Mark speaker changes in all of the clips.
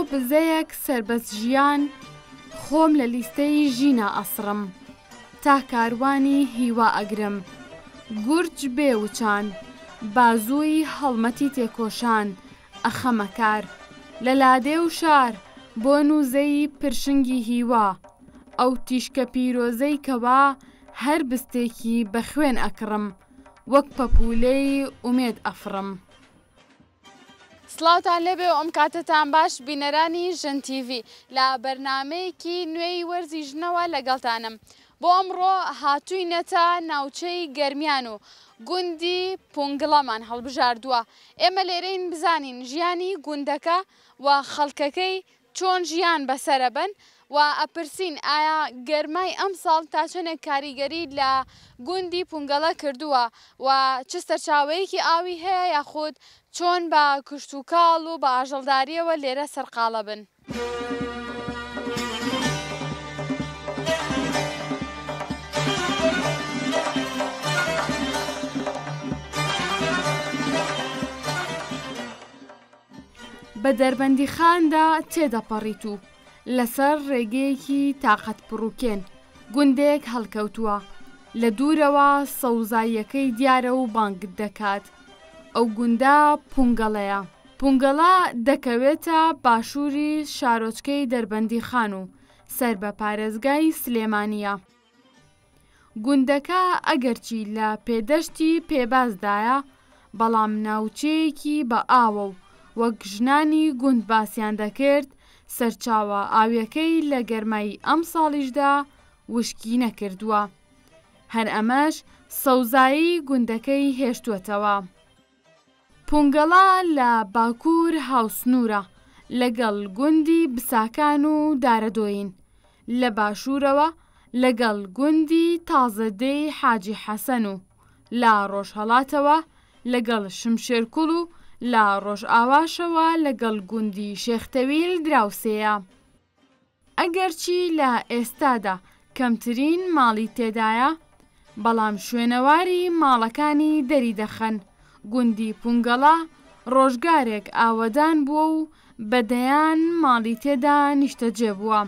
Speaker 1: بزەیەک سربەستژیان خۆم لە لیستەی ژینە ئەسڕم، تا کاروانی هیوا ئەگرم، گورج بێوچان، بازووی هەڵمەتی تێکۆشان ئەخەمە کار، لە لادێ و شار بۆ نووزەی پرشنگی هیوا، ئەو تیشکە پیرۆزەی کەوا هەر بستێکی بە خوێن ئەکڕم، وەک پەپولەی ئومێد ئەفڕم. سڵاوتان لێبێ و ئەم کاتتان باش بینەرانی ژن تیڤی لە بەرنامەیەکی نوێی وەرزی ژنەوە لەگەڵتانم. بۆ ئەمڕۆ هاتووینەتە ناوچەی گەرمیان و گوندی پونگڵەمان هەڵبژاردووە. ئێمە لێرەین بزانین ژیانی گوندەکە و خەڵکەکەی چۆن ژیان بەسەرە بن و ئەپرسین ئایا گەرمای ئەم ساڵ تا چەندێک کاریگەری لە گوندی پونگەڵە کردووە و چ سەرچاوەیەکی ئاوی هەیە یاخود چۆن بە کشت و کاڵ و بە ئاژەڵداریەوە لێرە سەرقاڵە بن. بە دەربەندی خاندا تێدەپەڕیت و لەسەر ڕێگەیەکی تاقەت پڕووکێن گوندێک هەڵکەوتووە، لە دوورەوە سەوزاییەکەی دیارە و بانگت دەکات. ئەو گوندە پونگەڵەیە. پونگەڵە دەکەوێتە باشووری شارۆچکەی دەربەندی خان و سەر بە پارێزگای سلێمانیە. گوندەکە ئەگەرچی لە پێدەشتی پێبازدایە، بەڵام ناوچەیەکی بە ئاوە و وەک ژنانی گوند باسییان دەکرد، سەرچاوە ئاویەکەی لە گەرمای ئەم ساڵیشدا وشکی نەکردووە. هەر ئەمەش سەوزایی گوندەکەی هێشتووەتەوە. پونگەڵە لە باکوور هاوسنوورە لەگەڵ گوندی بساکان و دارەدۆین، لە باشوورەوە لەگەڵ گوندی تازەدەی حاجی حەسەن و لە ڕۆژهەڵاتەوە لەگەڵ شمشێرکوڵ و لە ڕۆژ ئاواشەوە لەگەڵ گوندی شێختەویل دراوسەیە. ئەگەرچی لە ئێستادا کەمترین ماڵی تێدایە، بەڵام شوێنەواری ماڵەکانی دەری دەخەن. گوندی پونگەڵە ڕۆژگارێک ئاوەدان بووە و بەدەیان ماڵی تێدا نیشتەجێ بووە.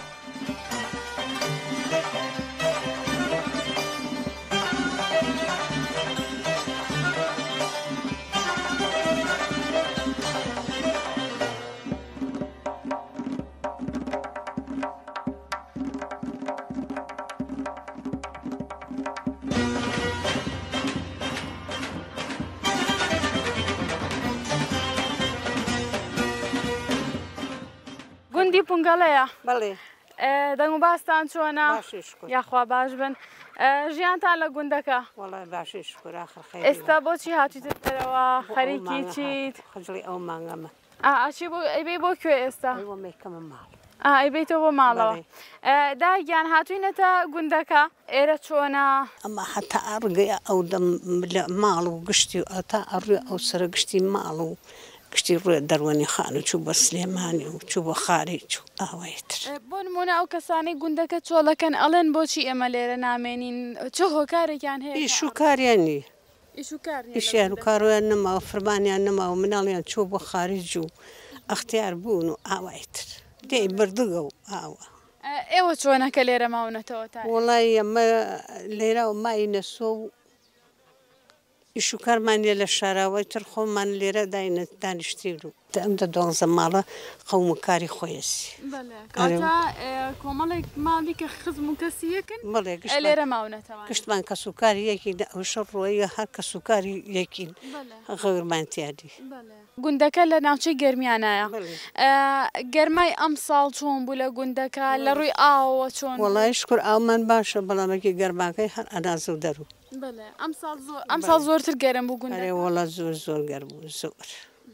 Speaker 1: گوندی پونگەڵەیە.
Speaker 2: بەڵێ.
Speaker 1: دەنگ و باستان چۆنە؟ یاخوا باش بن. ژیانتان لە گوندەکە؟
Speaker 2: وەڵای باشی شکر ئاخر خەیری.
Speaker 1: ئێستا بۆچی هاتوویتە دەرەوە؟ خەریکی چیت؟
Speaker 2: خەجڵی ئەو مانگەمە.
Speaker 1: ئاچی ئەیبێ بۆ کوێ ئێستا؟
Speaker 2: ئەیوەمێکەمە ماڵ.
Speaker 1: ئەیبێتەوە بۆ ماڵەوە. داگیان هاتووینەتە گوندەکە ئێرە چۆنە؟
Speaker 2: ئەمە هەتا ئەڕگەیە ئەو دەم لە ماڵ و گشتی و ئەتا ئەڕوێ ئەو سرە گشتی ماڵ و گشتی ڕوێ دەروەنی خان و چوو بە سلێمانی و چوو بە خاری چوو ئاوایتر.
Speaker 1: بۆ نمونە ئەو کەسانی گوندەکە چۆڵەکەن ئەڵێن بۆچی ئێمە لێرە نامێنین، چ هۆکارێکیان هەیە؟
Speaker 2: ئیش و کاریانی
Speaker 1: ئیشیان
Speaker 2: و کارویان نەماوە فرمانیان نەماوە مناڵیان چوو بۆ خارج و ئەختیار بوون و ئاوایتر دێی بردگە و ئاوە.
Speaker 1: ئێوە چۆنەکە لێرە ماونەتەوە تا؟
Speaker 2: وەڵای ئەمە لێرە و مای نەسۆ و ئیش و کارمانیە لە شاراوەی تر خۆمان لێرە دانیشتیر و ئەمدە 12 ماڵە قەوم و کاری خۆیەسی.
Speaker 1: کۆمەڵێک ماڵی کە خزم و کەسی یەکن؟
Speaker 2: بەڵێ
Speaker 1: لێرە ماونەتەوە
Speaker 2: گشتمان کەس و کاری یەکی ئەوشە ڕۆیە هەر کەس و کاری یەکین غەورمانتیادی.
Speaker 1: گوندەکە لە ناوچەی گەرمیانایە. گەرمای ئەم ساڵ چۆن بوو لە گوندەکە لە ڕووی ئاوەوە چۆن؟
Speaker 2: وەڵای شکر ئاومان باشە بەڵامێکی گەرماکەی هەر ئەناز و دەرو.
Speaker 1: ئەم ساڵ زۆرتر گەرم بوو گوندەکە؟
Speaker 2: ئەرێ وەڵا زۆر گەرم بوو زۆر.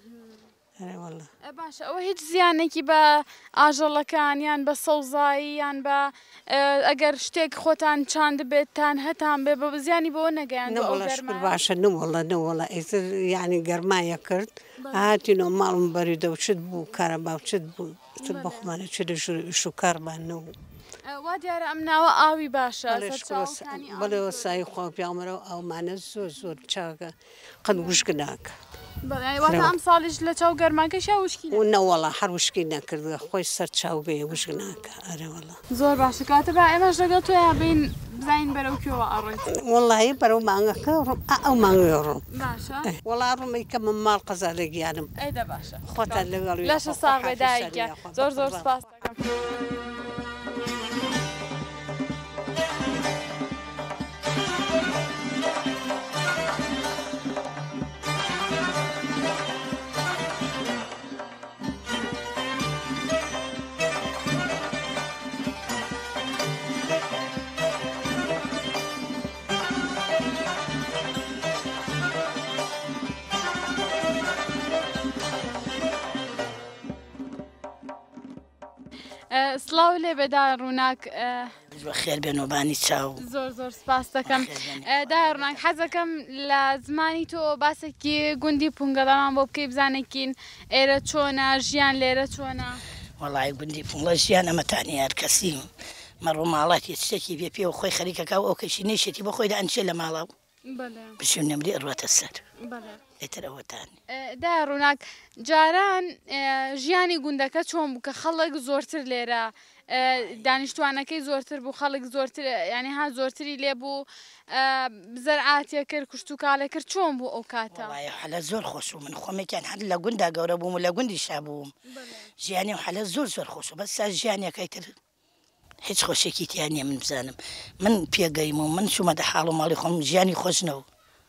Speaker 1: باشە ئەوە هیچ زیانێکی بە ئاژەڵەکان یان بە سەوزایی یان بە ئەگەر شتێک خۆتان چاند بێتتان هەتان بێ بە زیانی بۆ نەگەیان؟
Speaker 2: باشە نەوەڵە ئیتر یعنی گەرمایە کرد هاتینەوە ماڵم بەری دەوچت بوو کارە باوچت بوو بەخمانە چ لە ژوور ئیش و کارمان نەبوو
Speaker 1: وا دیارە ئەم ناوە ئاوی باشە
Speaker 2: بەڵێ سای خوا پیامەرە ئەومانە زۆر زۆر چاکە قەت وشک ناکە
Speaker 1: واتە ئەم ساڵیش لە چاو گەرماکەش وشکی
Speaker 2: نەوەڵا هەر وشکی نەکردووە خۆی سەر چاو بێ وشک ناکە ئەرەوەڵا
Speaker 1: زۆر باشە کاتە بە ئێمەش لەگەڵ تۆیان بین بزین بەرەو کێوە ئەڕێت
Speaker 2: وەڵی بەرەو مانگەکە ئەو مانگوێ ڕۆم
Speaker 1: باشە
Speaker 2: وەڵا ڕۆمی کە من ماڵ قەزارە گیانم
Speaker 1: ئەیدە باشە
Speaker 2: خۆتە لەگەڵ
Speaker 1: لەشە ساڵ بێدایکە زۆر زۆر سپاس دەکەم. سڵاو لێ بێدا ڕووناک
Speaker 3: خێر بێنۆبانی چاو
Speaker 1: زۆر زۆر سپاس دەکەم. دا ڕووناک حەزەکەم لە زمانی تۆ باسێکی گوندی پونگەڵەمان بۆ بکەی بزانێکین ئێرە چۆنە ژیان لێرە چۆنە.
Speaker 3: وەڵای گوندی پونگڵە ژیان ئەمەتانی هەر کەسی مەڕوو ماڵاتی شتێکی بێ پێ و خۆی خەریکەکە و ئەو کەشی نێشێتی بە خۆیدا ئەنچێ لە ماڵاو بشو نەمری ئەڕواتە سەر ئێتر ئەوەتانی.
Speaker 1: دا ڕووناک جاران ژیانی گوندەکە چۆن بوو کە خەڵک زۆرتر لێرە دانیشتوانەکەی زۆرتر بوو خەڵک زۆرتر ینی ها زۆرتری لێ بوو زەرعاتیە کرد کوشت و کاڵێ کرد چۆن بوو ئەو کاتە
Speaker 3: حەلە زۆر خۆش و من خۆمێکیان هەر لە گوندا گەورە بووم و لە گوندی شابووم ژیانی و حەلە زۆر زۆر خۆش و بەس سا ژیانەکەی تر هیچ خۆشێکی تیانە من بزانم من پێگەیم و من چوومەدە حاڵ و ماڵی خۆم ژیانی خۆشنەوە.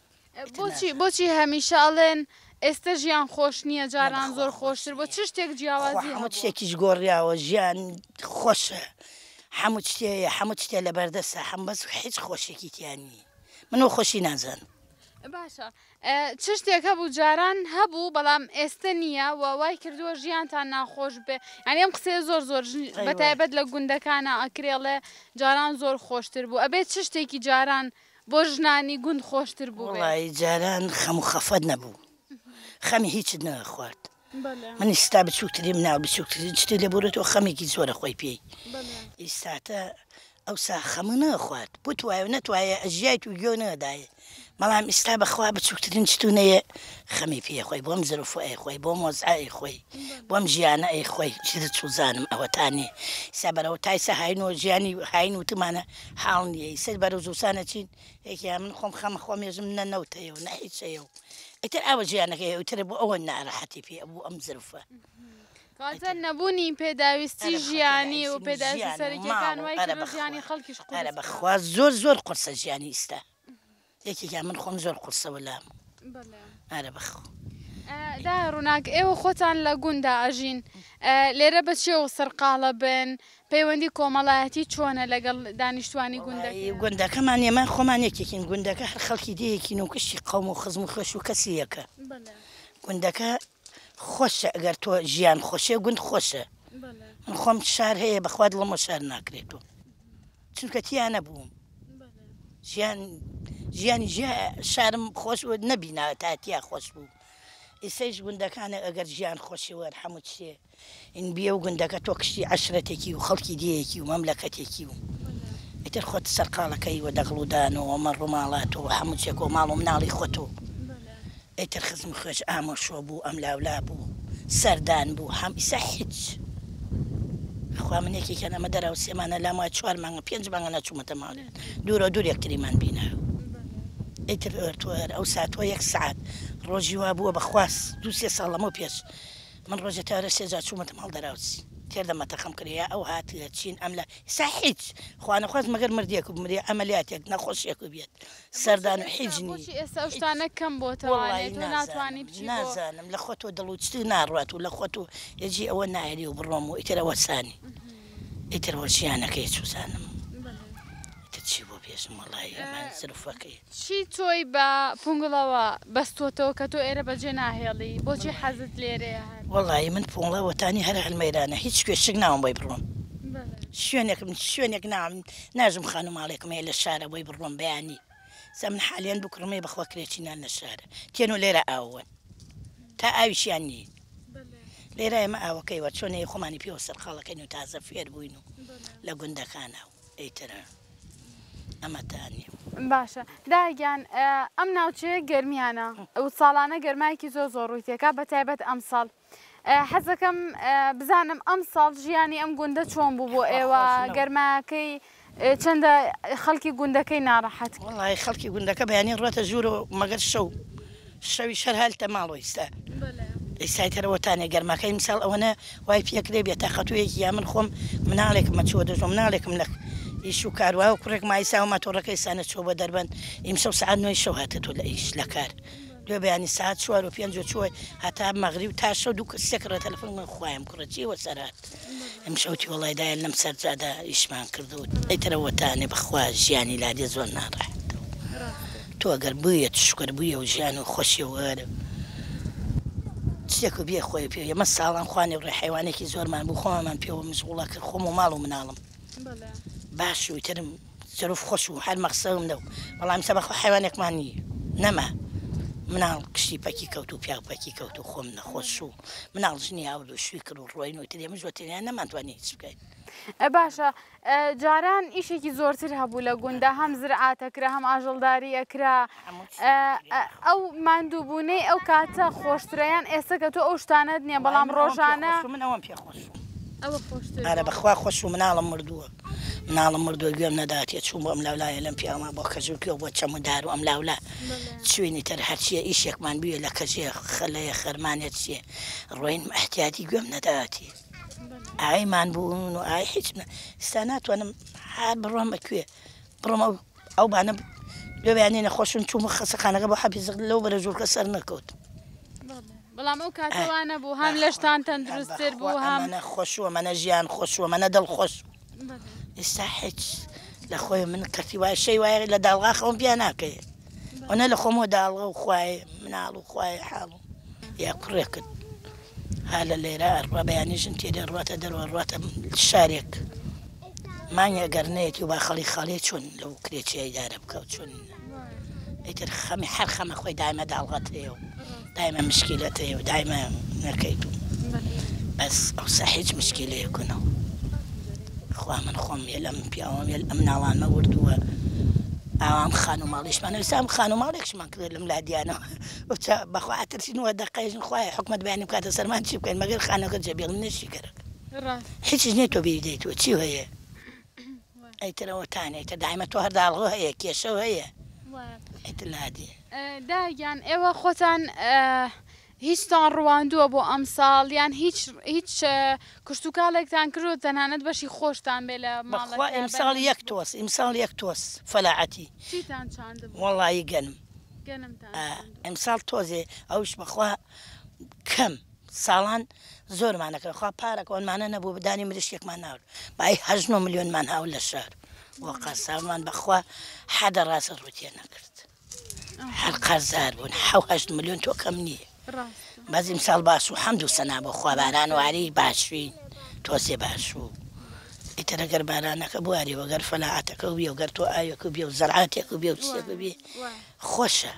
Speaker 1: بۆچی هەمیشە ئەڵێن ئێستا ژیان خۆش نییە جاران زۆر خۆشتر بۆ چ شتێک جیاوازی
Speaker 3: هەموو شتێکیش گۆڕیاوە ژیان خۆشە هەموو شتەیە هەموو شتێ لە بەردەسە هەم بەس هیچ خۆشێکی تیانی منەوە خۆشی نازانم.
Speaker 1: باشە چ شتێک هەبوو جاران هەبوو بەڵام ئێستا نییە و وای کردووە ژیانتان ناخۆش بێ ینی ئەم قسەیە زۆر زۆر بەتایبەت لە گوندەکانە ئەکرێڵێ جاران زۆر خۆشتر بوو ئەبێت چ شتێکی جاران بۆ ژنانی گوند خۆشتر بوو.
Speaker 3: وڵی جاران خەم و خەفەت نەبوو خەمی هیچت نەخوارد من ئێستا بچووکتری مناو بچووکترین شتی لێ بۆرێتەوە خەمێکی زۆرە خۆی پێی ئێستاتە ئەوسا خەمە نەخوارد بۆ توایە نەتوایە ئەژیایت و گوێ نەدایە بەڵام ئێستا بەخوا بچووکترین شتونەیە خەمی پێ خۆی بۆم زرفۆی خۆی بۆم وەزعای خۆی بۆم ژیانە ئەی خۆی چیت چوزانم ئەوەتانێ ئێستا بەرەوە تایسە هاینەوە ژیانی هاین وتمانە حاڵ نییە ئێستا بەرەو زووسانە چین یەکیان من خۆم خەمە خۆمێژم نەنەوتەیە و نەهیچەیە و ئیتر ئەوە ژیانەکەی ئەوترە بۆ ئەوە ناڕەحەتی پێ بوو ئەم زرفە.
Speaker 1: کاتە نەبوونی پێداویستی ژیانی و پێداویستی سەرەکیەکان وای کرد ژیانی خەڵکیش
Speaker 3: قورسە بەخوا زۆر زۆر قورسە ژیانی ئێستا یەکێکیان من خۆم زۆر قورسەوە لام ئارە بەخۆ.
Speaker 1: دا ڕووناک ئێوە خۆتان لە گوندا ئەژین لێرە بەچێوە سەرقاڵە بن پەیوەندی کۆمەڵایەتی چۆنە لەگەڵ دانیشتوانی
Speaker 3: گوندەکەمان ئێمە خۆمان یەکێکین گوندەکە هەر خەڵکی دەیەکین و کشتی قەوم و خزم و خۆش و کەسی یەکە گوندەکە خۆشە ئەگەر تۆ ژیان خۆشێ گوند خۆشە من خۆم شار هەیە بەخواد لەمە شار ناکرێتەوە چونکە تیان نەبووم ژیانی شارم خۆش نەبینا تاتیا خۆش بوو ئێسەیش گوندەکانە ئەگەر ژیان خۆشیوە هەموو شتێ ئین بیە و گوندەکە تۆ کشتی عەشرەتێکی و خەڵکی دیەکی و مەملەکەتێکی و ئیتر خۆت سەرقاڵەکەی وە دەغڵودانەوە مەڕووماڵاتەوە هەموو چێک و ماڵ و مناڵی خۆتۆ ئیتر خزم خۆش ئامۆشۆ بوو ئەم لاولا بوو سەردان بوو هەم ئیسا هیچ خوا من یەکێکیان ئەمە دەراو سێمانە لام وای 4 مانگە 5 مانگە نەچوومەتە ماڵێ دوورە دوور یەکتریمان بینە ئیتر ئەرتوەر ئەو ساتۆ 1 سعات ڕۆژی وا بووە بەخواست 2-3 ساڵ لەمە پێش من ڕۆژە تارە 3 جار چوومەتە ماڵ دەراوسی تێردەمەتەخەم کردیا ئەو هاتە چین ئەم لە ئێستا هیچ خوانەخواست مەگەر مردێک و مردێ ئەمەلیاتێک نەخۆشیێک و بێت سەردان و حیجنی
Speaker 1: ئێستا شتانە کەم بۆتەوە ناتوانانی
Speaker 3: نازانم لە خۆتۆ دڵوچتی ناڕات و لە خۆت و یەجی ئەوە نایری و بڕۆم و ئیترەوە سانی ئیتر وەژیانەکەی چوزانم چی بۆ پێشم وەڵای زرفەکەی
Speaker 1: چی تۆی بە پونگڵەوە بەستۆتەوە کە تۆ ئێرە بەجێ ناهێڵی بۆچی حەزت لێرەیە
Speaker 3: وەڵی من پۆڵەوەتانی هەر هەلمەیرانە هیچ کوێشک ناوم بۆی بڕۆم شوێنێک نام ناژم خان و ماڵێکم هەیە لە شارە بۆی بڕۆم بەیانی سە من حالیان بکڕمێ بەخوا کرێکی نان لە شارە تێن و لێرە ئاوەن تا ئاویشیان نی لێرە ئێمە ئاوەکەیوە چۆنەیە خۆمانی پێوە سەرخاڵەکەین و تازە فێر بووین و لە گوندەکانە و ئەیترە ئەمەتانی
Speaker 1: باشە داگیان ئەم ناوچەیە گەرمیانە و ساڵانە گەرمایەکی زۆر ڕووی تێکا بە تایبەت ئەم ساڵ حەزەکەم بزانم ئەم ساڵ ژیانی ئەم گوندە چۆن بوو بۆ ئێوە گەرمایەکەی چەندە خەڵکی گوندەکەی ناڕەحەت
Speaker 3: وڵی خەڵکی گوندەکە بەیانی ڕاتە ژوور و مەگەر شەوی شەر هەلتە ماڵەوە ئێستا ئێستایتەرەوەتانێ گەرمەکەی مساڵ ئەوەنە وای پێکرێ بێت تاقەتوەیەکی یا من خۆم مناڵێکم مەچوە دەژۆ مناڵێکم لە ئیش و کاروا و کوڕێک مایسا و ماتۆڕەکەی سانە چۆ بە دەربەن ئیمشە سعات 9 شەو هاتە تۆ لە ئیش لە کار دوێ بەیانی ساعت 4 و 5 چوە هەتا مەغریب تا شەو دوو سێکڕە تەلەفۆن من خوایم کوڕەچیوە سەرات ئەمشەوتی وڵای دایە لەم سەرجادا ئیشمان کردووت ئەیترەوەتانێ بەخوا ژیانی لادێ زۆر ناڕەحەت تۆ ئەگەر بوویەت شکر بوویە و ژیان و خۆشی وەرە شتێک و بێ خۆی پێ ئێمە ساڵان خوانێ ڕێ حیوانێکی زۆرمان بوو خۆمان پێوە مشغوڵە کرد خۆم و ماڵ و مناڵم باش و ترم زۆرف خۆش و هەر مەقسەم دە و بەڵام سەبەخۆ حیوانێکمان نییە نەما مناڵ کشتی پەکی کەوت و پیا پەکی کەوت و خۆم نەخۆش و مناڵ ژنی ئاود و شووی کرد و ڕۆین و ترێمە زۆتریان نەمانتوانێت هیچ بکەین
Speaker 1: باشە جاران ئیشێکی زۆرتر هەبوو لە گوندە هەم زرعاتەکرا هەم ئاژەڵداری ئەکرا ئەو ماندووبوونەی ئەو کاتە خۆشترەیان ئێستا کە تۆ ئەو شتانت نییە بەڵام ڕۆژانە
Speaker 3: منەوەم پێ خۆش ئارە بەخوا خۆش و مناڵم مردووە مناڵم مردووە گوێم نەداتێ چوون بۆ ئەم لاولایە لەم پیاما بۆ کەژوکیەوە بۆ چەمودار و ئەم لاولا چوێنی تەر هەرچیە ئیشێکمان بووە لە کەژێ خەلەیە خەرمانێت چیە ڕۆین احتیاتی گوێم نەداتی ئایمان بوون و ئای هیچ ستا ناتوانم هەر بڕۆم بەکوێ بڕۆمە ئەو بانە لێبیانی نەخۆشن چوومە خەسەخانەکە بۆ حەفیزق لەو بەرە ژوورکە سەر نەکەوت
Speaker 1: بەڵام ئەو کاتوانە بوو هەم لەشتان تەندروستتر بوو هەمە
Speaker 3: خۆشوە منە ژیان خۆشوە منە دڵ خۆش ئێستا هیچ لە خۆی من کەتی وای شەی وایە لە داڵغا خەوم پیا ناکەیت ئەوە لە خۆمەوە داڵغە و خوایە مناڵ و خوایە حاڵ و یا کوڕێکت ها لە لێرە ئەڕوا بەیانیژن تێدە ڕاتە دەروە ڕاتە شارێک مانگە گەرنەیەتی و با خەڵی خەڵێ چۆن لەو کرێچیای دارە بکەوت چۆن ئیتر خەمی هەر خەمە خۆی دایمە داڵغەت هەیە و دایمە مشکلەت هەیە و دایمە نەکەیت و بەس ئەوسا هیچ مشکلەیەکونەوە خوا من خۆم لەم پیاوەم ئەم ناوانمە وردووە ئاوام خان و ماڵیشمان ئێستا خان و ماڵێکشمان کرد لەم لادیانەوە بەخوا ئاترسینەوە دەقەیژن خوایە حکومەت بەیانی بکاتە سەرمان چی بکەین مەگەر خانەکە جەبێڵ نەشی گەرەک هیچ نێت تۆ بیدەیتەوە چی هەیە ئەیترەوە تانێتە دایمە تۆ هەر داڵغۆ هەیە کێشە هەیە ئەیتر لادێ
Speaker 1: داگیان ئێوە خۆتان هیچتان ڕواندووە بۆ ئەم ساڵ یان هیچ کشتتوکالێکتان کردو تەنانەت بەشی خۆشتان بێ لە
Speaker 3: ماڵ ئیمساڵ یەک تۆس ئیمساڵ یەک تۆس فەلاعەتی وەڵی گەنم ئەمساڵ تۆزێ ئەوش بەخوا کەم ساڵان زۆرمانەکە خوا پارەکەوانمانە نەبوو بدانی مریشکێکمان ناوت بای 8 ملیۆنمان هاو لە شار وەقا ساڵمان بەخوا حەدە ڕاستە ڕوتێ نەکرد هەر قەرزار بوون 8 ملیۆن تۆ کەم نییە بەزیم ساڵ باش و حەمد و سەنا بۆ خوا باران واری باشوین تۆسێ باش و ئیتر ئەگەر بارانەکە بواری وەگەر فەلاعەتەکە و بێ وگەر تۆ ئاوێک و بێ و زەرعاتێک و بێ و چێک بێ خۆشە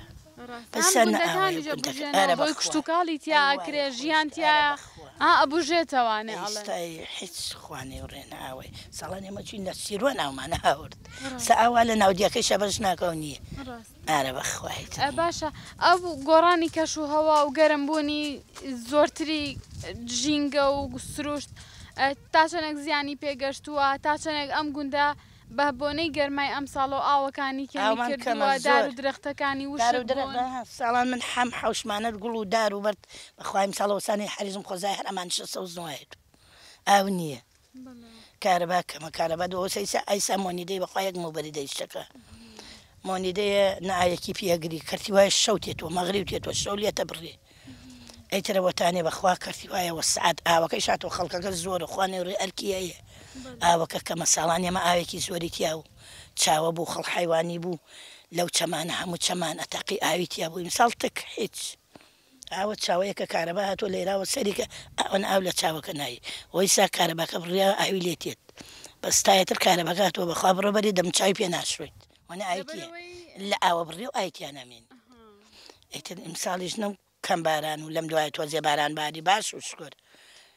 Speaker 1: بۆی کشتتوکاڵی تیاکرێ ژیان تیا ئەبژێتەوانێ
Speaker 3: هیچ خوانێ و ڕێنە ئاوەی ساڵان ئێمە چین لە سیرۆ ناومانە هاورد سە ئاوا لە ناودیەکەی شەبەش ناکەو نییە ئارە بەخوایت
Speaker 1: باشە ئەو گۆڕانی کەش و هەوا و گەرمبوونی زۆرتری ژینگە و سروشت تا چەندێک زیانی پێگەشتووە تا چەندێک ئەم گوندە بە بۆنەی گەرمای ئەم ساڵ و ئاوەکانی کەمی کردووە دار و درەختەکانی وش
Speaker 3: ساڵان من حەم حوشمانەت گوڵ و دار و بەرد بەخوایم ساڵەوەسانی حەریزم خۆزای هەر ئەمان 600 ئاو نییە کارەبا کەمە کارەبا دۆسەیسا ئایسا مۆنیدەی بەخوا یەک مۆبەری دەیشتەکە مۆنیدەیە نایەکی پێگری کردی وایە شەو تێتەوە مەغری و تێتەوە شەو لێتە بڕێ ئەیترەوەتانێ بەخوا کردی وایەوە سعات ئاوەکەی شاتەوە خەڵکەکە زۆرە خوانێ ڕێ ئەرکیەیە ئاوەکە کە مەساڵان ئێمە ئاوێکی زۆری تیا و چاوە بوو خەڵ حیوانی بوو لەو چەمانە هەموو چەمان ئەتەقی ئاوی تیا بوو ئیمساڵ تک هیچ ئاوە چاوەیەکە کارەبا هاتۆ لێراوە سەریکە ئەوەن ئاو لە چاوەکە نایی ئەوەی سا کارەباکە بڕیا ئاوی لێتێت بەستایەتر کارەباکە هاتۆ بەخوا بڕۆبەری دەم چاوی پێ ناشوێت وەنە ئایتیە لە ئاوە بڕێ و ئایتیان ئەمین ئیتر ئیمساڵیش نەم کەم باران و لەم دوای تۆزێ باران باری باش و شکر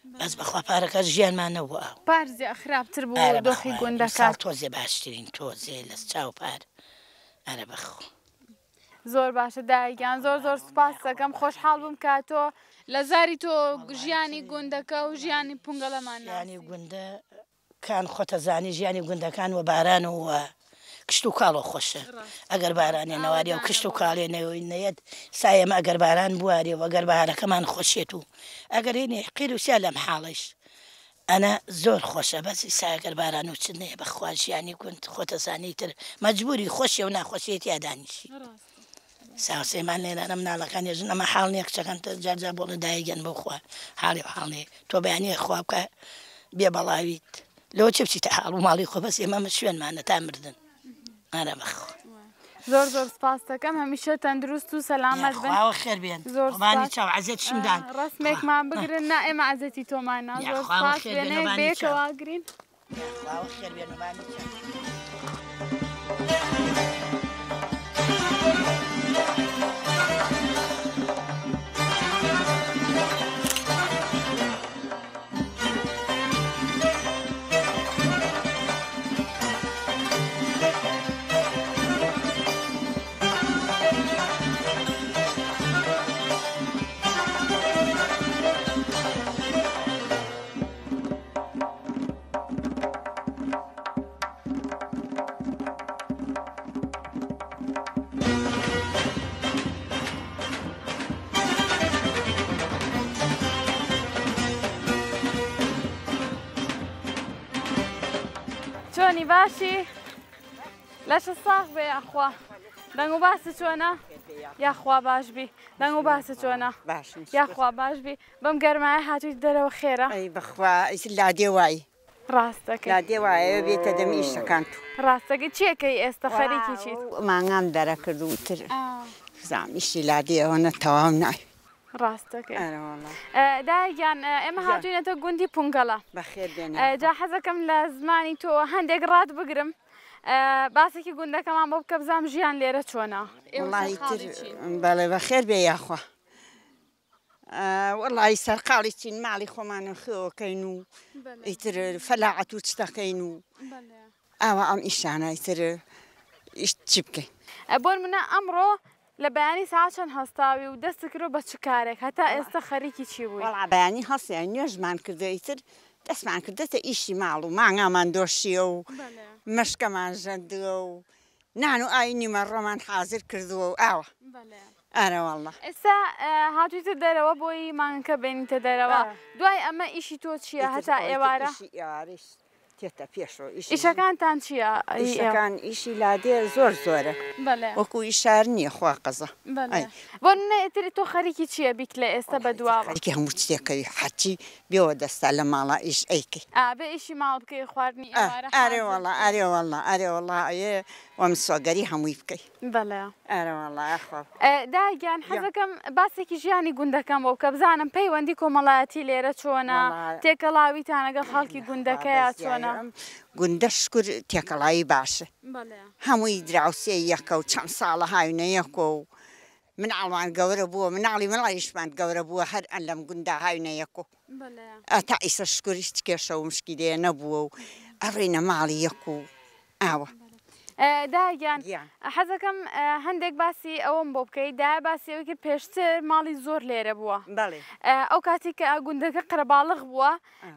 Speaker 3: بەس بەخوا پارەکە ژیانمانەوە
Speaker 1: پارزیە خراپتر بوو دۆخی گوندەکە
Speaker 3: تۆزێ باشترین تۆزێ لە چاو پار ئەرە بەخۆ
Speaker 1: زۆر باشە دایکیان زۆر سوپاس دەکەم خۆشحاڵ بووم کە تۆ لە زاری تۆ ژیانی گوندەکە و ژیانی پونگەڵەمان
Speaker 3: ژیانی گوندە کان خۆتەزانی ژیانی گوندەکان و باران و کشت و کاڵۆ خۆشە ئەگەر بارانێ نەوارێ و کشت و کاڵێ نەوەی نەیەت سایەمە ئەگەر باران بوارێ و ئەگەر بەهارەکەمان خۆشێت و ئەگەر هێنێ قیر وسیا لەم حاڵش ئەنا زۆر خۆشە بەسی ساگەر باران و چ نەیە بەخوا ژیانی گوند خۆتەزانی تر مەجبوری خۆشیە و ناخۆشیێتی یادانیشی ساوسێمان لێرانە مناڵەکانی ژن ئەمە حاڵ نییە کچەکان جارجار بۆ لە دایگەن بۆ خوا حاڵی و حاڵێ تۆ بەیانە خوا بکە بێ بەڵاویت لەوە چ بچیتە حاڵ و ماڵی خۆ بەس ئێمەمە شوێنمانە تا مردن ئارە بەخۆ
Speaker 1: زۆر سپاس دەکەم هەمیشە تەندروست و سەلامەت بن
Speaker 3: خواوە خێر بێن زۆربانی چاو عەزێت شمدان
Speaker 1: ڕستمێکمان بگرن نا ئێمە عەزەتی تۆمانە زۆر سپاس وێنەیەک بێکەوە گرین
Speaker 3: خواوە خێر بێن وبانی چاو
Speaker 1: چۆنی باشی لەشە ساغ بێ یاخوا دەنگ و باسە چۆنە یاخوا باشبی دەنگ و باسە چۆنە یاخوا باشبی بەم گەرمایە هاتووی دەرەوە خێرە
Speaker 4: ئەی بەخوا لا دێوایی
Speaker 1: ڕاستەکەی
Speaker 4: لا دێوایە بێتە دەمی ئیشەکان تو
Speaker 1: ڕاستەکەی چیەکەی ئێستا خەریکی چیت
Speaker 4: مانگام دەرەکرد و تر زانیشتی لا دێەوەنە تەواو نای
Speaker 1: ڕاستەکەی
Speaker 4: ئەرەوەڵا
Speaker 1: دایگیان ئێمە هاتووینەتە گوندی پونگەڵە
Speaker 4: بەخێر بێنە
Speaker 1: جا حەزەکەم لە زمانی تۆ هەندێک ڕات بگرم باسێکی گوندەکەمان بۆ بکە بزانم ژیان لێرە چۆنە
Speaker 4: وڵی تر بەڵێ بەخێر بێ یاخوا وڵی سەرقاڵی چین ماڵی خۆمانە خێوەکەین و ئیتر فەلاعەت و چتەکەین و ئاوا ئەم ئیشانە ئیتر چی بکەین
Speaker 1: بۆن منە ئەمڕۆ لە بەیانی ساعت چەند هەستاوی و دەست کرۆ بە چ کارێک هەتا ئێستا خەریکی چی بووی
Speaker 4: وەڵا بەیانی هەڵسیان نوێژمان کردە ئیتر دەستمان کردێتە ئیشی ماڵ و مانگامان دۆشیە و مشکەمان ژەندووە و نان و ئاوی نیمەڕۆمان حازر کردووە و ئاوە ئارە وەڵا
Speaker 1: ئێستا هاتوویتە دەرەوە بۆی مانگەکە بێنیتە دەرەوە دوای ئەمە ئیشی تۆ چییە هەتا ئێوارە
Speaker 4: تێتە پێشەوە
Speaker 1: ئیشەکانتان چییە
Speaker 4: ئیشەکان ئیشی لادێ زۆر زۆرە وەکو ئیشار نییە خوا قەزە
Speaker 1: بۆ نەتری تۆ خەریکی چییە بیک لە ئێستا بەدواوە
Speaker 4: هەموو شتێکەوی حەچی بێەوە دەستا لە ماڵا ئیش ئەیکەی
Speaker 1: بێ ئیشی ماڵ بکەی خواردنی
Speaker 4: ئارێوەڵا ئارێوەڵا ئارێوەڵا ئەیە وەم سۆگەری هەمووی بکەی
Speaker 1: بەڵێ
Speaker 4: ئارەوەڵا خۆ
Speaker 1: داگیان حەزەکەم باسێکی ژیانی گوندەکەم بۆ بکە بزانم پەیوەندی کۆمەڵایەتی لێرە چۆنە تێکەڵاویتان لەگەڵ خەڵکی گوندەکەیە چۆنە
Speaker 4: گوندە شکر تێکەڵاوی باشە هەمووی دراوسێ یەکە و چەند ساڵە هاوینە یەکۆ و مناڵمان گەورە بووە مناڵی مەڵایشمان گەورە بووە هەر ئەن لەم گوندا هاوینە یەکۆ تا ئیسە شکریش کێشە و مشکی لێ نەبووە و ئەڕێنە ماڵی یەک و ئاوە
Speaker 1: داگیان حەزەکەم هەندێک باسی ئەوەم بۆ بکەیت دا باسی ئەوەی کرد پێشتر ماڵی زۆر لێرە بووە ئەو کاتی کە گوندەکە قەرەباڵغ بووە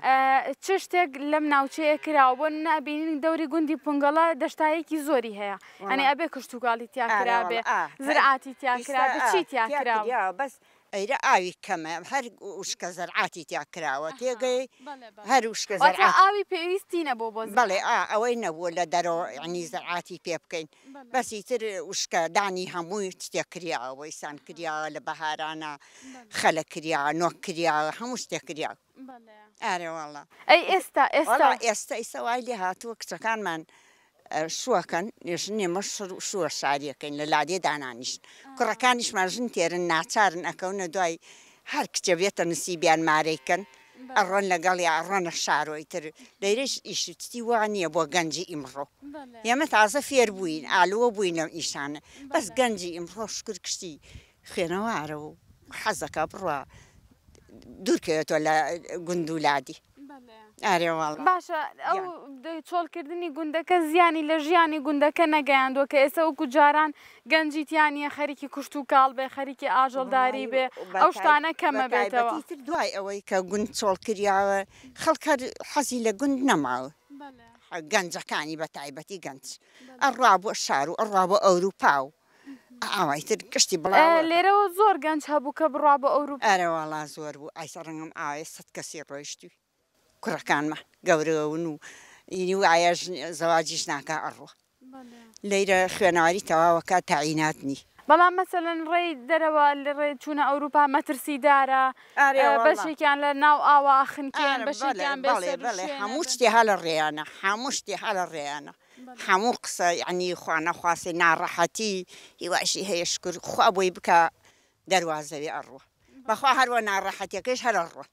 Speaker 1: چ شتێک لەم ناوچەیە کراوە بۆ نابینین دەوری گوندی پونگەڵە دەشتایەکی زۆری هەیە ئەنی ئەبێ کشتتوگاڵی تیاکرابێ زرعاتی تیاکرابێ چی تیاکراوە
Speaker 4: بەس ئەیرە ئاوی کەمە هەر وشکە زەرعاتی تیاکراوە تێگەی هەر وشکە
Speaker 1: ئاوی پێویستی نەبوو بۆ
Speaker 4: بەڵێ ئەوەی نەبووە لە دەرەوە ینی زەرعاتی پێ بکەین بەسی تر وشکە دانی هەمووی شتێک کریاوە ئیسان کریاوە لە بەهارانە خەلە کریاوە نۆک کریاوە هەموو شتێک کریاوە ئارێوەڵا
Speaker 1: ئەی
Speaker 4: ئێستا ئیسەوای لێ هاتووە کچەکانمان شووەکەن نێمە شووە شاریەکەین لە لادێ دانانیشن کوڕەکانیشمان ژن تێرن ناچارن ئەکەونە دوای هەر کچە بێتە نسیبیان مارەیکەن ئەڕۆن لەگەڵی ئەڕۆنە شارۆی تر لەیرەش ئیشتی وانە بۆ گەنجی ئیمڕۆ ئێمە تازە فێر بووین ئالووە بووین لەم ئیشانە بەس گەنجی ئیمڕۆ شکر کشتی خوێنەوارە و حەزەکە بڕوە دوورکەوێتەوە لە گوند و لادی ئارێواڵ
Speaker 1: باشە ئەو چۆڵکردنی گوندەکە زیانی لە ژیانی گوندەکە نەگەیاندووە کە ئێستا وەکو جاران گەنجیتیانە خەریکی کوشت و کاڵ بێ خەریکی ئاژەڵداری بێ ئەو شتانە کەمە بێتەوە
Speaker 4: دوای ئەوەی کە گوند چۆڵ کردیاوە خەڵکە حەزی لە گوند نەماوە گەنجەکانی بە تایبەتی گەنج ئەڕوا بۆ شار و ئەڕوا بۆ ئەوروپا و ئاوایتر کشتی بڵاو
Speaker 1: لێرەوە زۆر گەنج هەبوو کە بڕوا بە ئەوروپا
Speaker 4: ئەرەوەڵا زۆر بوو ئایسە ڕەنگەم ئاوێ 100 کەسی ڕۆیشتوی کوڕەکانمە گەورەون و ئینی وایە زەواجیش ناکە ئەڕوە لەیرە خوێنەواری تەواوەکە تاعیناتنی
Speaker 1: بەڵام مەسەلەن ڕێی دەرەوە لە ڕێ چوونە ئەوروپا مەترسیدارە بەشێکیان لە ناو ئاوا خنکێن بەشێکیان
Speaker 4: بڵێ هەموو شتێ هە لە ڕێیانە هەموو شتێ هە لە ڕێیانە هەموو قسە یعنی خوانەخواسی ناڕەحەتی هیواشی هەیە شکر خوا بۆی بکە دەواازەوی ئەڕوە بەخوا هەروە ناڕەحەتیەکەش هەر ئەڕوە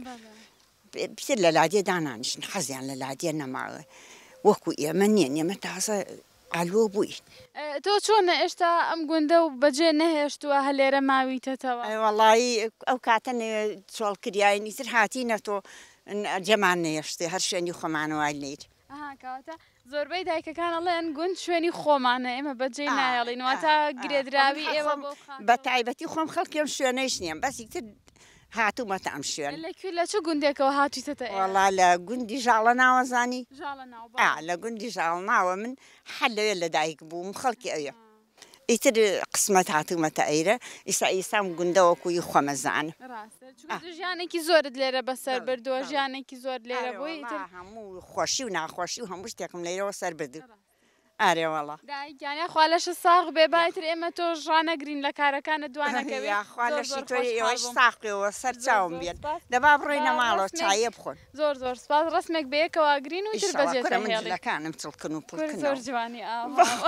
Speaker 4: پتر لە لادێ دانانیشن حەزیان لە لادێ نەماوە وەکو ئێمە نییە ئێمە تازە ئالۆ بووین
Speaker 1: تۆ چۆنە ئێشتا ئەم گوندە و بەجێ نەهێشتووە هەلێرە ماویتەتەوە
Speaker 4: وەڵایی ئەو کاتە چۆڵ کریایانی تر هاتیینە تۆ جەمان نێشتێ هەر شوێنی خۆمانەوای لیر
Speaker 1: کەواتە زۆربەی دایکەکان ئەڵێن گوند شوێنی خۆمانە ئێمە بەجێ نایەڵینەوەتا گرێدراوی ئێوە
Speaker 4: بە تایبەتی خۆم خەڵکیم شوێنەیش نییە بەسی تر هاتوومەتە ئەم شوێن
Speaker 1: لە چ گوندێکەوە هاتوویتە
Speaker 4: وەڵا لە گوندی ژاڵە ناوەزانی لە گوندی ژاڵ ناوە من حل لەوێ لە دایک بووم خەڵکی ئەوە ئیتر قسمەت هاتوومەتە ئەیرە ئیسام گوندەوەکوی خۆمەزانە
Speaker 1: ژیانێکی زۆرت لێرە بەسەر بردووە ژیانێکی زۆر لێرە بۆی
Speaker 4: هەموو خۆشی و ناخۆشی و هەموو شتێکم لێرەوە سەر بردو ئارێوەڵە
Speaker 1: دایکیانە خوا لەشە ساغ بێ بایتر ئێمە تۆ ژانەگرین لە کارەکانە
Speaker 4: دوانەکەوێش ساقیەوە سەر چاوم بێت دەبا بڕۆینە ماڵەوە چایە بخۆن
Speaker 1: زۆر زۆر سپاس ڕسمێک بەیەکەوە گرین و تر
Speaker 4: بەجێەکانم چڵکن و پڕکن
Speaker 1: زۆر جوانی ئا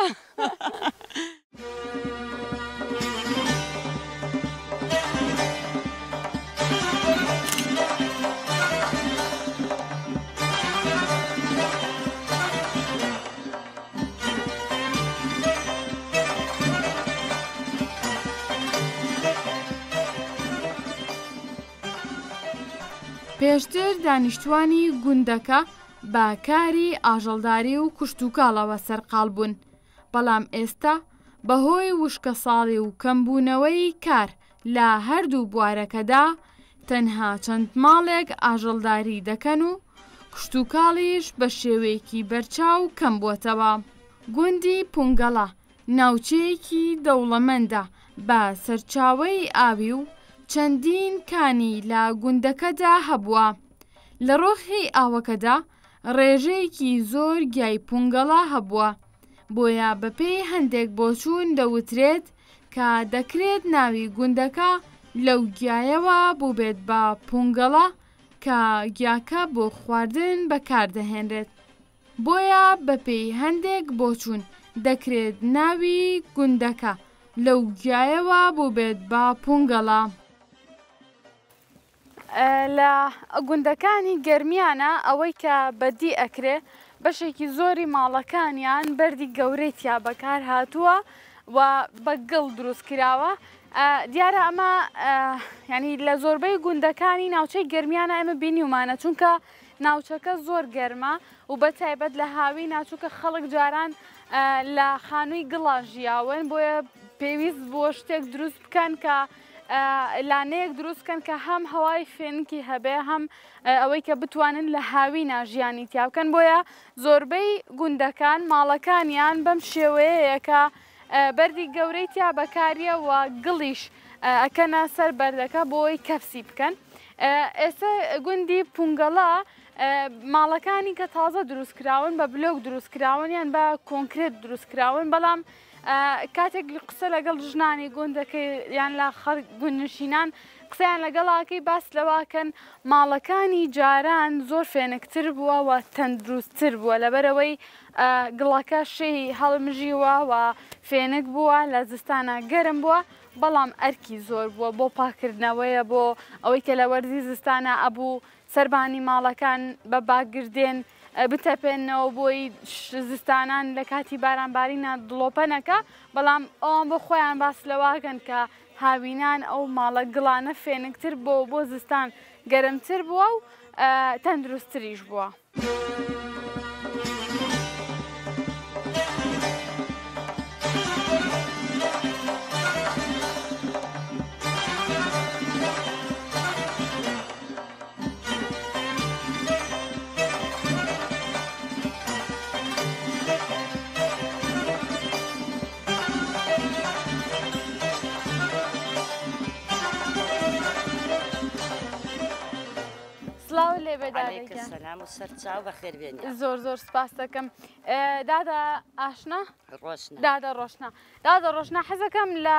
Speaker 1: پێشتر دانیشتوانی گوندەکە با کاری ئاژەڵداری و کوشت و کاڵەوە سەرقاڵ بوون بەڵام ئێستا بەهۆی وشکە ساڵی و کەمبوونەوەی کار لە هەردوو بوارەکەدا تەنها چەند ماڵێک ئاژەڵداری دەکەن و کوشت و کاڵیش بە شێوەیەکی بەرچاو کەم بووەتەوە گوندی پونگەڵە ناوچەیەکی دەوڵەمەندە بە سەرچاوەی ئاوی و چەندین کانی لە گوندەکەدا هەبووە لە ڕۆخی ئاوەکەدا ڕێژەیەکی زۆر گیای پونگەڵا هەبووە بۆیە بەپێی هەندێک بۆچوون دەوترێت کە دەکرێت ناوی گوندەکە لەو گیایەوە بووبێت بە پونگەڵە کە گیاکە بۆ خواردن بەکاردەهێنرێت بۆیە بەپێی هەندێک بۆچوون دەکرێت ناوی گوندەکە لەو گیایەوە بووبێت بە پونگەڵە لە گوندەکانی گەرمیانە ئەوەی کە بەدی ئەکرێ بەشێکی زۆری ماڵەکانیان بەردی گەورەیتیا بەکار هاتووە و بە گڵ دروست کراوە دیارە ئەمە ینی لە زۆربەی گوندەکانی ناوچەی گەرمیانە ئێمە بینیومانە چونکە ناوچەکە زۆر گەرمە و بە تایبەت لە هاوی ناچووکە خەڵک جاران لە خانووی گڵا ژیاون بۆیە پێویست بۆ شتێک دروست بکەن کە لانەیەک دروستکەن کە هەم هەوای فێنکی هەبێ هەم ئەوەی کە بتوانن لە هاوی ناژیانی تیا بکەن بۆیە زۆربەی گوندەکان ماڵەکانیان بەم شێوەیەیە کە بەردی گەورەی تیا بەکاریە و گڵیش ئەکەنە سەر بەردەکە بۆی کەفسی بکەن ئێستا گوندی پونگەڵا ماڵەکانی کە تازە دروستکراون بە بلۆک دروستکراون بە کۆنکرێت دروستکراون بەڵام کاتێک قسە لەگەڵ ژنانی گوندەکەی یان لە گوندنشینان قسەیان لەگەڵاکەی باس لەواکەن ماڵەکانی جاران زۆر فێنکتر بووە و تەندروستتر بووە لەبەرەوەی گڵەکە شەی هەڵمژیوە و فێنک بووە لە زستانە گەرم بووە بەڵام ئەرکی زۆر بووە بۆ پاکردنەوەیە بۆ ئەوەی کە لە وەرزی زستانە ئەبوو سەربانی ماڵەکان بە باگردێن بتەپێنەوە بۆی زستانان لە کاتی بارانبارینە دڵۆپەنەکە بەڵام ئەوان بۆ خۆیان باس لەواگەن کە هاوینان ئەو ماڵە گڵانە فێنکتر بۆ زستان گەرمتر بووە و تەندروستریش بووە. سلااو لێ بێدارێکە
Speaker 5: سلام و سەرچاو بەخێر بێنی
Speaker 1: زۆر سپاس دەکەم. دادا ئاشنا
Speaker 5: دادا
Speaker 1: ڕۆشنا حەزەکەم لە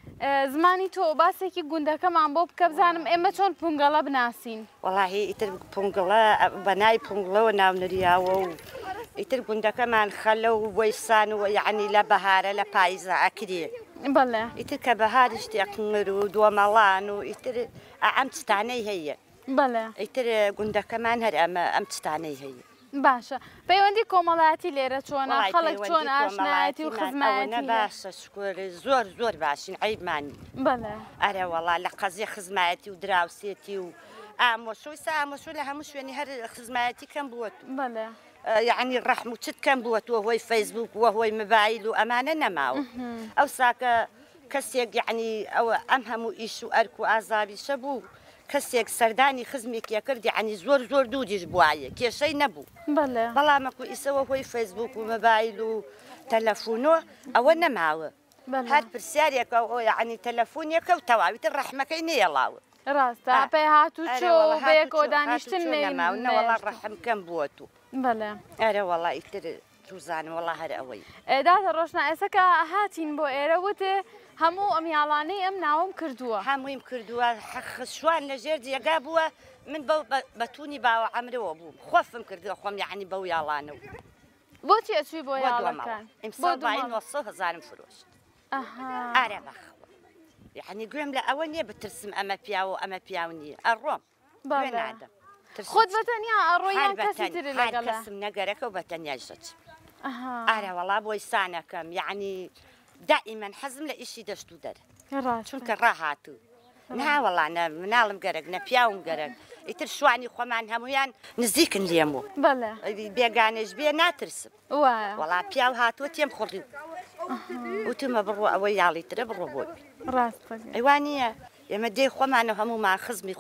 Speaker 1: زمانی تۆ باسێکی گوندەکەمان بۆ بکە بزانم ئێمە چۆن پونگەڵە بناسین.
Speaker 5: وەڵاهی ئیتر پونگڵە بەنای پونگڵەوە ناونریاوە و ئیتر گوندەکەمان خەلە و وەیسان و یعنی لە بەهارە لە پاییزە ئەکرێ.
Speaker 1: بەڵێ
Speaker 5: ئیتر کە بەهاریش تێقمر و دۆمەڵان و ئیتر ئەم چتانەی هەیە.
Speaker 1: بەڵێ
Speaker 5: ئیتر گوندەکەمان هەر ئەم چتانەی هەیە.
Speaker 1: باشە پەیوەندی کۆمەڵایەتی لێرە چۆنە خەڵک چۆن ئاشنایەتی و خزمەتی
Speaker 5: باشە شکۆر زۆر باشین عیبمانی.
Speaker 1: بەڵێ
Speaker 5: ئەرە وەڵا لە قەزیە خزمایەتی و دراوسێتی و ئامۆشۆی ئامۆشۆ لە هەموو شوێنی هەر خزمایەتی کەم بووە.
Speaker 1: بەڵێ
Speaker 5: یعنی ڕەحم و چت کەم بووە تۆ هۆی فەیسبوک وە هۆی مۆبایل و ئەمانە نەماوە. ئەو ساکە کەسێک یعنی ئەوە ئەم هەموو ئیش و ئەرک و ئازاریشە بوو کەسێک سەردانی خزمێکیە کرد یعنی زۆر دوودیش بواە کێشەی نەبوو. بەڵامەکو ئیسەوە هۆی فەیسبوک و مۆبایل و تەلەفۆنۆ ئەوە نەماوە. هەر پرسیارێکە یعنی تەلەفۆنیەکە و تەواویتر ڕەحمەکەی نێڵاوە.
Speaker 1: ڕاستە پێی هاتوو چۆ بەیەکەوە دانیشتن
Speaker 5: نەوەڵا ڕەحم کەم بووە تو.
Speaker 1: بەڵێ
Speaker 5: ئەرە وەڵا ئیتر توزانم وەڵا هەر ئەوەی.
Speaker 1: دادا ڕۆشنا ئێسەکە هاتین بۆ ئێرە وتێ هەموو ئەمیاڵانەی ئەم ناوم کردووە.
Speaker 5: هەموویم کردووە شوان لەژێر جێگا بووە من بەتونی باوە ئەمرەوە بووم خۆفم کردووە خۆم یعنی بەو یاڵانە و.
Speaker 1: بۆچی ئەچووی بۆ یاڵەکان؟
Speaker 5: ئیمساڵ باین 900,000 فرۆشت. ئارە بەخەوە. یعنی گوێم لە ئەوە نییە بترسم ئەمە پیاوە ئەمە پیاو نییە ئەڕۆم گوێ نادەم.
Speaker 1: خۆت بەتەنیا ئەڕۆیان کەسی تر لەگەڵ
Speaker 5: کەسم نەگەرەکە و بەتەنیا ژەچ. ئارە وەڵا بۆی سانەکەم یعنی دائما حەزم لە ئیشی دەشت و دەرە چونکە ڕاهاتوو ناوەڵانە مناڵم گەرەک نە پیاوم گەرەک ئیتر شوانی خۆمان هەمویان نزیکن لێمەوە بێگانێش بێ ناترسم وەڵا پیاو هاتووە تێم خوڕی وتمە بڕۆ ئەوەی یاڵی ترە بڕۆ بۆ ئەیوانە ئێمە دێ خۆمانە هەموومان خزمی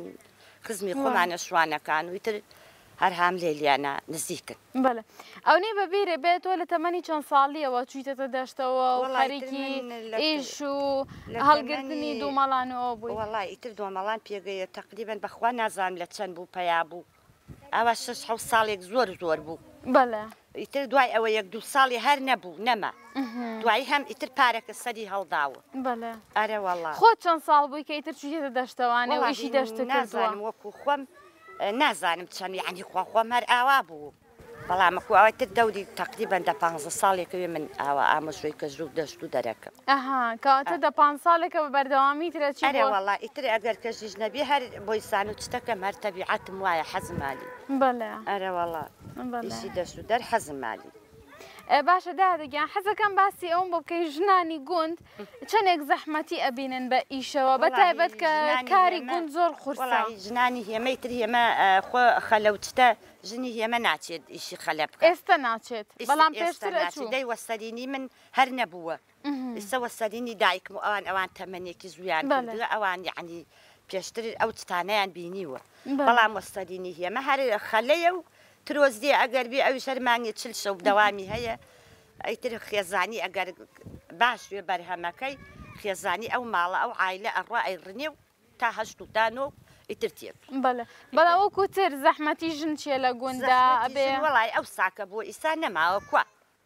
Speaker 5: خۆمانە شوانەکان و ئیتر هەر هەم لێلیانە نزیکن.
Speaker 1: بەڵێ ئەو نێ بەبیرێ بێتەوە لە تەمەنی چەند ساڵیەوە چوویتەتە دەشتەوە و خەریکی ئیش و هەڵگرتنی دوومەڵانەوە بووی.
Speaker 5: وەڵای ئیتر دوومەڵان پێگەیە تەقریبەن بەخوا نازانم لە چەند بوو پیا بوو ئەوە 6 ساڵێک زۆر بوو.
Speaker 1: بەڵێ
Speaker 5: ئیتر دوای ئەوە 1-2 ساڵی هەر نەبوو نەما دوایی هەم ئیتر پارەکە سەری هەڵداوە.
Speaker 1: بەڵێ
Speaker 5: ئەرە وەڵا
Speaker 1: خۆت چەند ساڵ بووی کە ئیتر چوویتە دەشتەوانێ و ئیشی دەشت
Speaker 5: نازانم وەکو خۆم نازانم چەند یعنی خۆم هەر ئاوا بوو بەڵامەکو ئەوە تر دەوری تقریبەن 15 ساڵێکەوێ من ئاوا ئامۆژۆی کە ژوو دەشت و دەرەکەم.
Speaker 1: کەواتە 15 ساڵێکە بە بەردەوامی ترەچی.
Speaker 5: ئەرێ وەڵا ئیتر ئەگەر کەژیش نەبێ هەر بۆی سان و چتەکەم هەر تەبیعەتم وایە حەزمالی.
Speaker 1: بەڵێ
Speaker 5: ئەرە وەڵا ئیشی دەشت و دەر حەزمالی.
Speaker 1: باشە دادەگیان حەزەکەم باسی ئەوم بۆ بکەی ژنانی گوند چەندێک زەحمەتی ئەبینن بە ئیشەوە بەتایبەت کە کاری گوند زۆر قورسە.
Speaker 5: ژنانی هێمەی تر هێمە خۆ خەلەوچتە ژنی هێمە ناچێت ئیشی خەلە بکە.
Speaker 1: ئێستا ناچێت بەڵام پێشتر
Speaker 5: دەی وەسەرینی من هەر نەبووە ئێستا وەسەرینی دایکم و ئەوان تەمەنێکی زویان کردووە ئەوان یعنی پێشتر ئەو چتانەیان بینیوە بەڵام وەسەرینی هێمە هەر خەلەیە و ترۆزدێ ئەگەر بێ ئەوی شەرمانی چل شە و دەوامی هەیە ئەیتر خێزانی ئەگەر باشوێ بەرهەمەکەی خێزانی ئەو ماڵە ئەو عایلە ئەڕوا ئەیڕنێ و تا هەشت و تانۆ ئیتر تێت.
Speaker 1: بەڵێ وەکوتر زەحمەتی ژن چیە لە گوندا ئەبێ
Speaker 5: وەڵای ئەو ساکە بۆ ئیسا نەماوە کووە.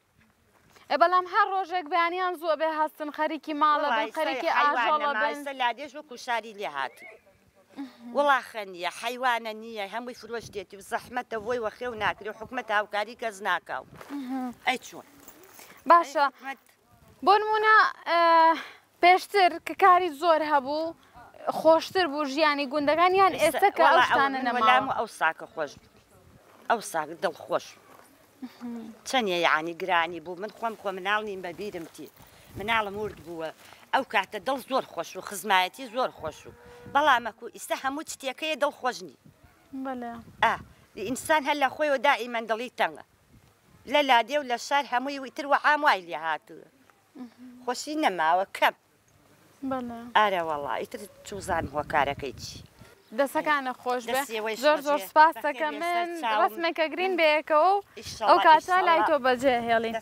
Speaker 1: بەڵام هەر ڕۆژێک بەیانیان زووە بێ هەستن خەریکی ماڵە بن خەریکی ئاژەڵە بن
Speaker 5: لادێژ وەکو شاری لێ هاتی. وڵاخە نییە حیوانە نییە هەمووی فرۆش دێتی و زەحمەتە بۆی وەخێ و ناکرێ و حکومەت هاوکاری کەس ناکاو. ئەی چۆن
Speaker 1: باشە بۆ نمونە پێشتر کە کاری زۆر هەبوو خۆشتر بوو ژیانی گوندەکانیان ئێستا کە ئەو شتانە
Speaker 5: نەماوە و ئەو ساکە خۆش ئەو ساک دڵخۆش چەندە یعنی گرانی بوو من خۆم مناڵ نیم بەبیرمتی مناڵم ورد بووە ئەو کاتە دڵ زۆر خۆش و خزمایەتی زۆر خۆش و بەڵامەکو ئیستا هەموو شتێکەیە دڵخۆشنی ئینسان هەر لە خۆیەوە دائیمەن دڵی تەنگە لە لادێ و لە شار هەمووی ویتر وە ئاموای لێ هاتووە خۆشی نەماوە کەم ئارە وەڵا ئیتر چوزانم هۆکارەکەی چی
Speaker 1: دەسەکانە خۆش بێ زۆر زۆر سپاس دەکەم من ڕستمێکە گرین بەیەکەوە ئەو کاتە لای تۆ بەجێ هێڵی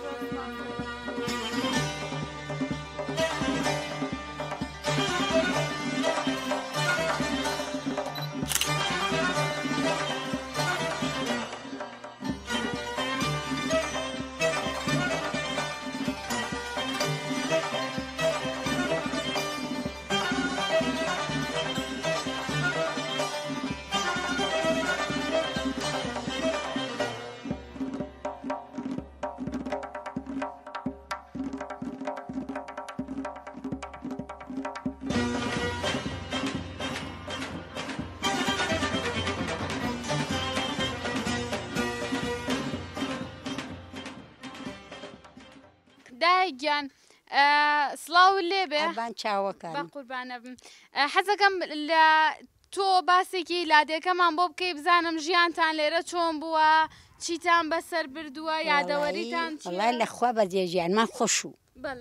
Speaker 1: دایگیان سڵاو لێبێ
Speaker 6: بان چاوەکان
Speaker 1: بە قوربانە بم حەزەکەم لە تۆ باسێکی لادێکەمان بۆ بکەی بزانم ژیانتان لێرە چۆن بووە چیتان بەسەر بردووە یادەوەریتان
Speaker 6: وەڵای لەخوا بەجێ ژیانمان خۆش و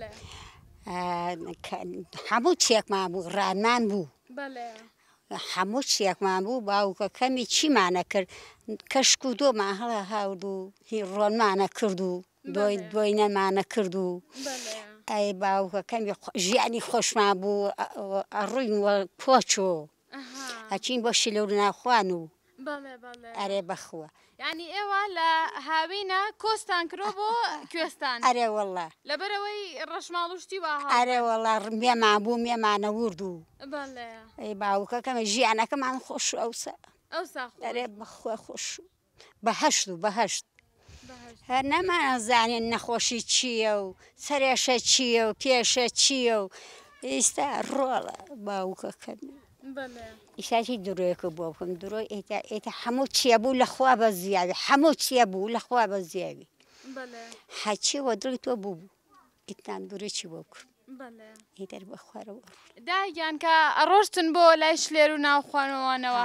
Speaker 6: هەموو چێکمان بوو ڕانمان بوو هەموو شتێکمان بوو باوکەکەمی چیمانە کرد کەشک و دۆمان هەڵە هاورد و ڕۆنمانە کرد و دوای نەمانە کرد و ئەی باوکەکەمی ژیانی خۆشمان بوو ڕووین وە پۆچۆ ئەچین بۆ شیلەور ناخوان و ئەرێ بەخوە
Speaker 1: یعنی ئێوە لە هاوینە کۆستان کرۆ بۆ کوێستان
Speaker 6: ئەرێ وەڵا
Speaker 1: لەبەرەوەی ڕەشماڵوشتی وە
Speaker 6: ئەرێ وەڵا مێمان بوو مێمانە ورد و ئەی باوکەکەمە ژیانەکەمان خۆش و ئەوسا ئەرێ بەخوا خۆش و بەهەشت و بەهەشت هەر نەمانەزانێن نەخۆشی چییە و سەرێشە چییە و پێشە چییە و ئێستا ڕۆڵە باوکەکەمی ئیشاکی درۆیەکە بۆ بکەم درۆی ئێتە هەموو چیە بوو لەخوا بە زیاوی هەموو چیە بوو لەخوا بە زیاوی هەچیەوە دڵی تۆ بوو ئیتان دوڕێکی بۆ بکەم ئیدەر بە خوارەوە
Speaker 1: داگیان کە ڕۆشتن بۆ لای شلێر و ناوخوانەوەنەوە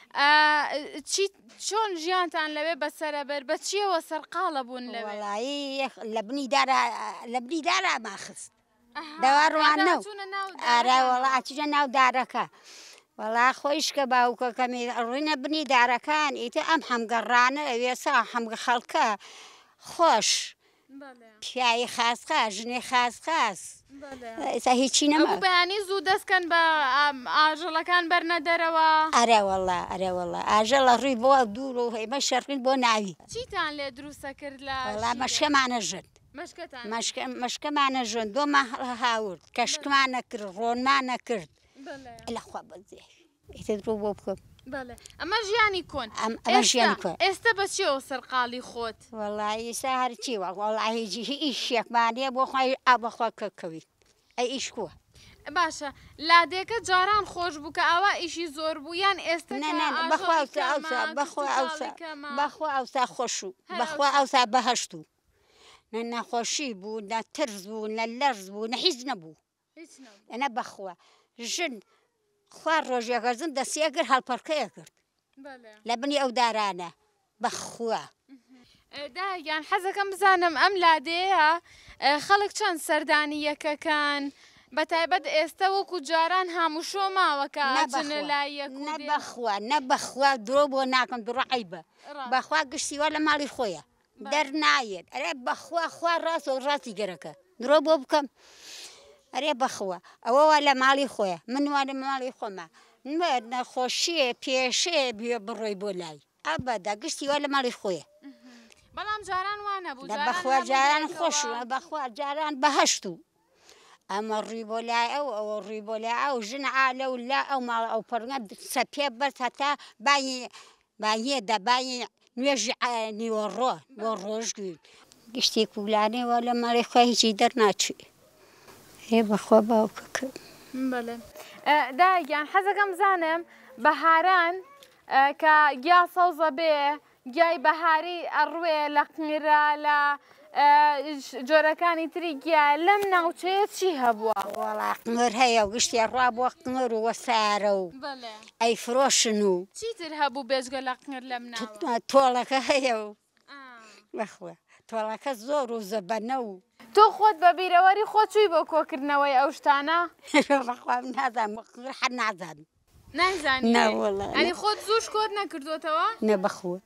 Speaker 1: چۆن ژیانتان لەوێ بەسەرەبەر بە چیەوە سەرقاڵە بوون
Speaker 6: لەوەڵایی لە بنی دارا ماخست دەواڕوانە ئارا وەڵا ئاچیجە ناو دارەکە وەڵا خۆیش کە باوکەکەمی ڕوینە بنی دارەکان ئیتە ئەم هەمگەڕانە ئەوێسا هەمگە خەڵکە خۆش پیاوی خاسخا ژنێ خاسخاس ئێستا هیچی نەما
Speaker 1: بەیانی زوو دەستکەن بە ئاژەڵەکان بەرنە دەرەوە
Speaker 6: ئەرێ وەڵا ئەرێ وەڵا ئاژەڵە ڕووی بۆ دوور و هەیمە شەرقین بۆ ناوی
Speaker 1: چیتان لێ دروستە کرد لە
Speaker 6: وەڵا مەشکەمانە ژن مەشکەمانە ژن دۆمان هاورد کەشکمانە کرد ڕۆنمانە کرد لەخوا بەزێ ئێتە درۆ بۆ بکەم
Speaker 1: ئەمە ژیانی کۆن ئێستا بە چیەوە سەرقاڵی خۆت
Speaker 6: وەڵای ئێستا هەرچی وەڵای هیچ شێکمانەیە بۆ خۆی ئابەخوا کەکەویت ئەی ئیش کووە
Speaker 1: باشە لادێکە جاران خۆش بوو کە ئاوا ئیشی زۆر بوو یان ئێستا
Speaker 6: بەخوا ئەوسا خۆش و بەخوا ئەوسا بەهەشت و نە نەخۆشی بوو نە ترس بوو نە لەرز بوو نە هیچ نەبوو ئەنە بەخوا ژن خوار ڕۆژێکە زن دەسیەگر هەڵپەرکەیە کرد لە بنی ئەو دارانە بەخوا
Speaker 1: دایان حەزەکەم بزانم ئەم لادەیە خەڵک چەند سەردانی یەکەکان بەتایبەت ئێستا وەکو جاران هەمووشۆ ماوەکە
Speaker 6: نەبەخوا نەبەخوا درۆ بۆ ناکەم درۆ عیبە بەخوا گشتیوە لە ماڵی خۆیە دەرنایێت ئەرێ بەخوا خوا ڕاست و ڕاستی گەرەکە درۆ بۆ بکەم ئەرێ بەخوا ئەوەوە لە ماڵی خۆیە من وا لە ماڵی خۆمە نەخۆشیە پێشەیە بێ بڕۆی بۆ لای ئەبەدا گشتیوە لە ماڵی خۆیە
Speaker 1: بەڵام جاران وانە بوو
Speaker 6: بەخوا جاران خۆش بەخوا جاران بەهەشت و ئەمە ڕووی بۆ لای ئەوە ڕووی بۆ لای ئەو ژن ئالە و لا ئەو ماڵ ئەو پەرگە سەپێ بەرز هەتا بایێدا بای نوێژی نیوەڕۆ بۆ ڕۆژگوین گشتی کوولانەوە لە ماڵی خۆی هیچی دەرناچێ هێ بەخوا باوکەکە
Speaker 1: دایان حەزەکەم بزانم بەهاران کە گیا سەوزە بێ گیای بەهاری ئەڕوێ لە قمیرە لە جۆرەکانی تری گیا لەم ناوچەیە چی هەبووە؟
Speaker 6: وەڵا قنگەر هەیە و گشتی ڕوا بووە قنگەر و وەسارە و ئەی فرۆشن و
Speaker 1: چیتر هەبوو بێجگە لە قنگەر لەم ناوە؟
Speaker 6: تۆڵەکە هەیە و بەخوە تۆڵەکە زۆر و زەبەنە و
Speaker 1: تۆ خۆت بە بیرەوەری خۆ چووی بۆ کۆکردنەوەی ئەو شتانە؟
Speaker 6: بەخوا نازانم قنگەر حەد نازانم
Speaker 1: نازانی؟
Speaker 6: نەوەڵا
Speaker 1: ئەنی خۆت زووش کۆت نەکردوتەوە؟
Speaker 6: نە بەخوە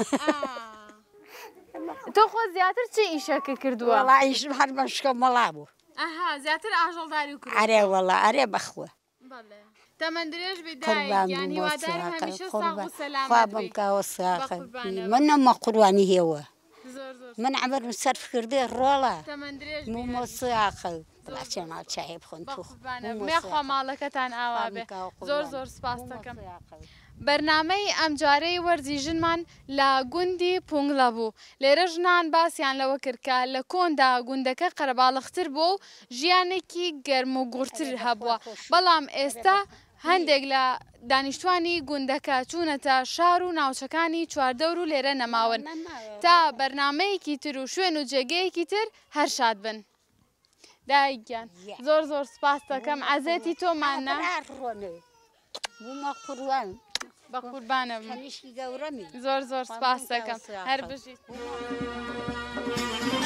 Speaker 1: تۆ خۆت زیاتر چی ئیشەکە کردووە؟
Speaker 6: وەڵا ئیشم هەر بەشکە مەڵا بوو
Speaker 1: ئەها زیاتر ئاژەڵداری و کرد
Speaker 6: ئەرێ وەڵا ئەرێ بەخوە
Speaker 1: تەمەند درێژ بیدای یانی وادار هەمیشە ساغ و سەلامەت
Speaker 6: خوا بمکەوە ساخە من نەمە قوروانی هێوە من عمرم سەرف کردێ ڕۆڵە مومۆ ساخە بچێ ناو چای بخۆن تو
Speaker 1: مێخوا ماڵەکەتان ئاوا بێ زۆر زۆر سپاس دەکەم. بەرنامەی ئەم جارەی وەرزیژنمان لە گوندی پونگڵە بوو. لێرە ژنان باسییان لەوە کرد کە لە کۆندا گوندەکە قەرەباڵغتر بوو و ژیانێکی گەرم و گوڕتر هەبووە، بەڵام ئێستا هەندێک لە دانیشتوانی گوندەکە چوونەتە شار و ناوچەکانی چواردەور و لێرە نەماون تا بەرنامەیەکی تر و شوێن و جێگەیەکی تر هەر شاد بن. دایگیان زۆر زۆر سپاس دەکەم عەزێتی تۆمانە
Speaker 6: بوومە قوروان
Speaker 1: بە قوربانە
Speaker 6: هەمیشی گەورەمی
Speaker 1: زۆر زۆر سپاس دەکەم هەر بژیت.